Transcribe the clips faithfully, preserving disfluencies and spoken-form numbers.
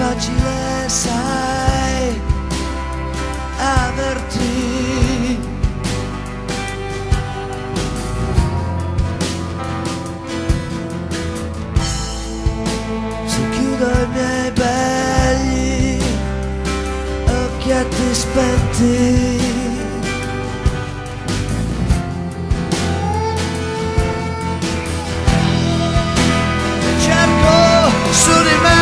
facile, sai, averti. Se chiudo i miei begli occhietti spenti, su di me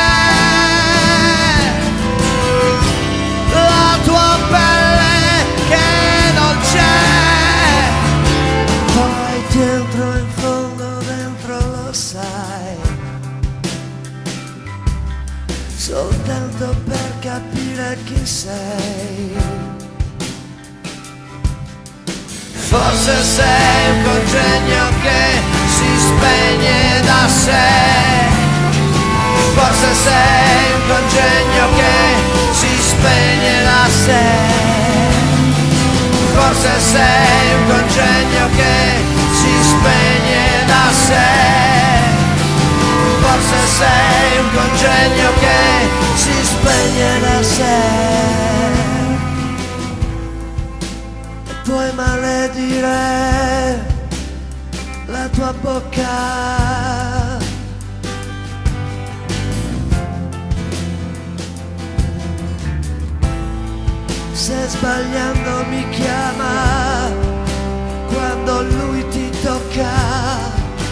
la tua pelle che non c'è, poi ti entro in fondo dentro, lo sai, soltanto per capire chi sei. Forse sei un congegno che si spegne da sé, forse sei un congegno che si spegne da sé, forse sei un congegno che si spegne da sé, forse sei un congegno che si spegne da sé. E puoi maledire la tua bocca, se sbagliando mi chiama quando lui ti tocca.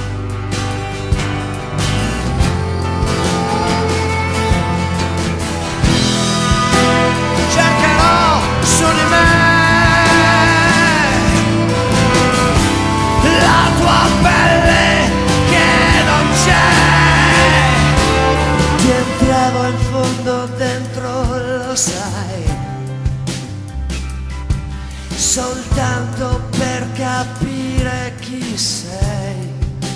Cercherò su di me la tua pelle che non c'è, ti entravo in fondo dentro, lo sai, soltanto per capire chi sei.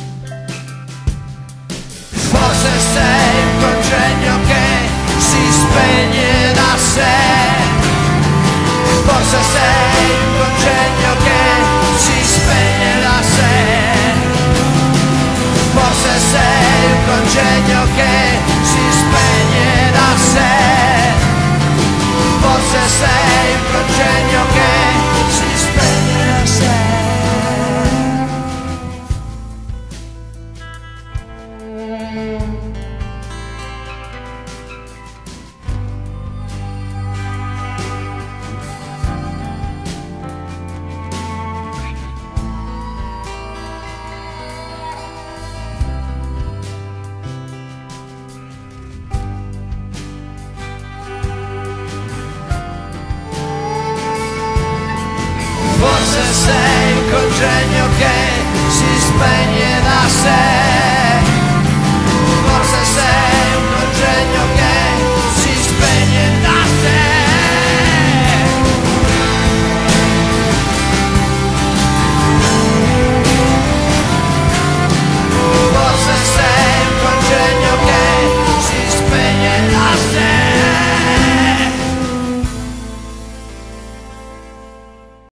Forse sei un congegno che si spegne da sé, forse sei un congegno che si spegne da sé, forse sei un congegno che si spegne da sé, forse sei un congegno che si spegne da sé. Forse sei un congegno che si spegne da sé,